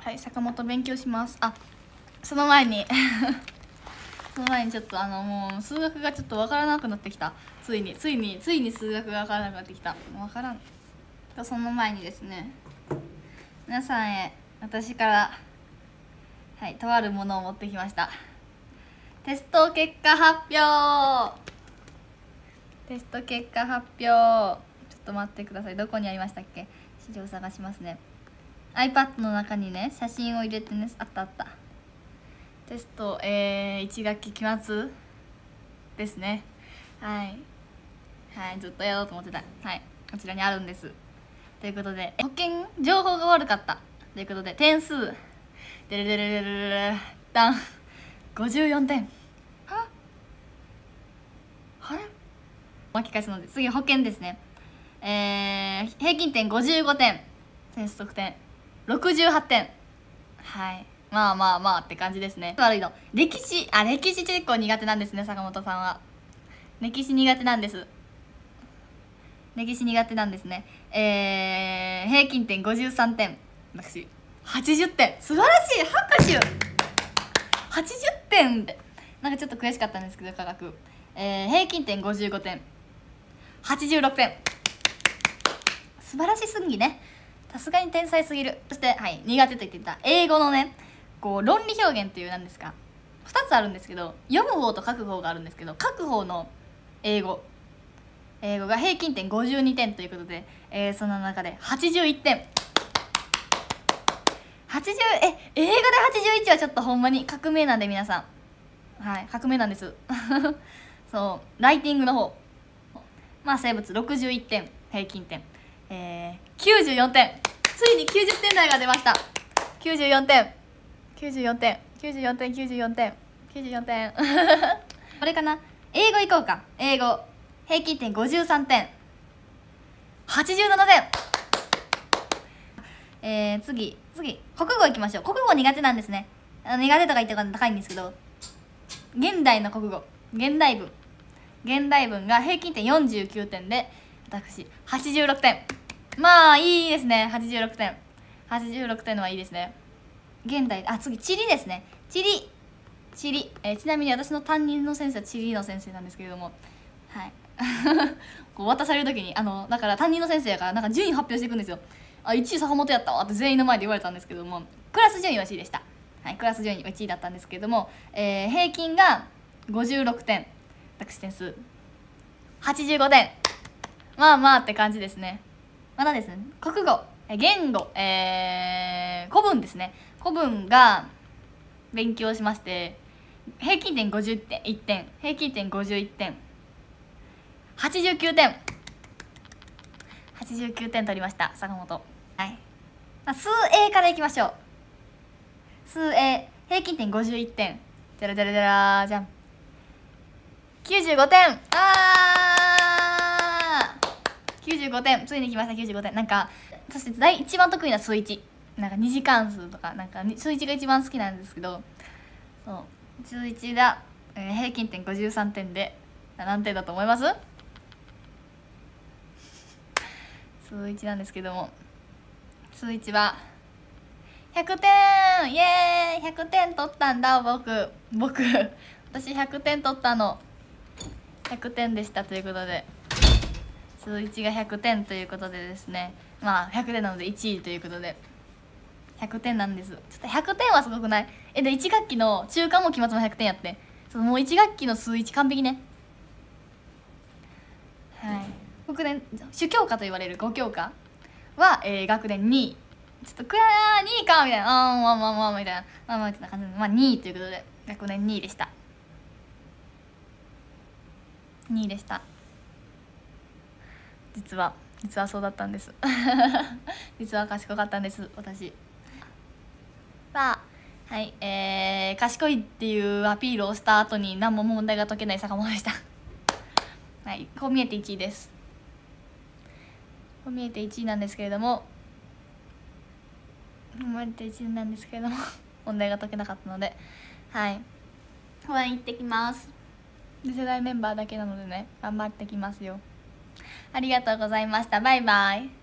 はい、坂本勉強します。あ、その前にその前にちょっともう数学がちょっとわからなくなってきた。ついに数学がわからなくなってきた。もうわからんと。その前にですね、皆さんへ私からとあるものを持ってきました。テスト結果発表。テスト結果発表。ちょっと待ってください。どこにありましたっけ。資料探しますね。 iPad の中にね、写真を入れてね。あったあった。テスト、1学期期末ですね。ずっとやろうと思ってた。こちらにあるんです。ということで、保険情報が悪かったということで、点数でるでるでるでるダン54点。あれ巻き返すので、次保険ですね。平均点55点、点数得点68点。まあまあまあって感じですね。悪いの、歴史結構苦手なんですね。坂本さんは歴史苦手なんです。歴史苦手なんですね。平均点53点、私80点。素晴らしい、拍手。80点でなんかちょっと悔しかったんですけど、科学、平均点55点、86点。素晴らしすぎね。さすがに天才すぎる。そして、苦手と言っていた英語のね、こう論理表現っていうなんですか、2つあるんですけど、読む方と書く方があるんですけど、書く方の英語が平均点52点ということで、その中で81点。英語で81はちょっとほんまに革命なんで、皆さん、革命なんですそう、ライティングの方、まあ生物61点、平均点、94点。ついに90点台が出ました。94点94点94点94点94点これかな。英語いこうか。英語平均点53点、87点。次国語いきましょう。国語苦手なんですね。苦手とか言ってから高いんですけど、現代の国語、現代文が平均点49点で、私86点。まあいいですね。86点はいいですね。現代、次地理ですね。地理、ちなみに私の担任の先生は地理の先生なんですけれども、こう渡される時にだから担任の先生やから、なんか順位発表していくんですよ。1位坂本やったわって全員の前で言われたんですけども、クラス順位は1位でした。クラス順位は1位だったんですけれども、平均が56点、私点数85点。まあまあって感じですね。まだですね。国語、言語、古文ですね。古文が勉強しまして、平均点50点1点、平均点51点、89点。89点取りました、坂本。数 A からいきましょう。数 A 平均点51点、じゃらじゃらじゃらじゃん、95点。95点、ついに来ました。95点。なんかそして一番得意な数1、なんか二次関数とか、なんか数1が一番好きなんですけど、そう数1が、平均点53点で何点だと思います？数1なんですけども、数1は100点。イエーイ、100点取ったんだ。僕私100点取ったの。100点でした。ということで数1が100点ということでですね、まあ100点なので1位ということで100点なんです。ちょっと100点はすごくない？で1学期の中間も期末も100点やって、もう1学期の数1完璧ね。僕ね、主教科と言われる5教科は、学年2位。ちょっと2位かみたいな、まあみたいな、まあみたいな感じで、2位ということで学年2位でした。2位でした。実はそうだったんです実は賢かったんです、私は。賢いっていうアピールをした後に何も問題が解けない坂本でしたこう見えて1位です。こう見えて1位なんですけれども、問題が解けなかったので、応援行ってきます。次世代メンバーだけなのでね、頑張ってきますよ。ありがとうございました。バイバイ。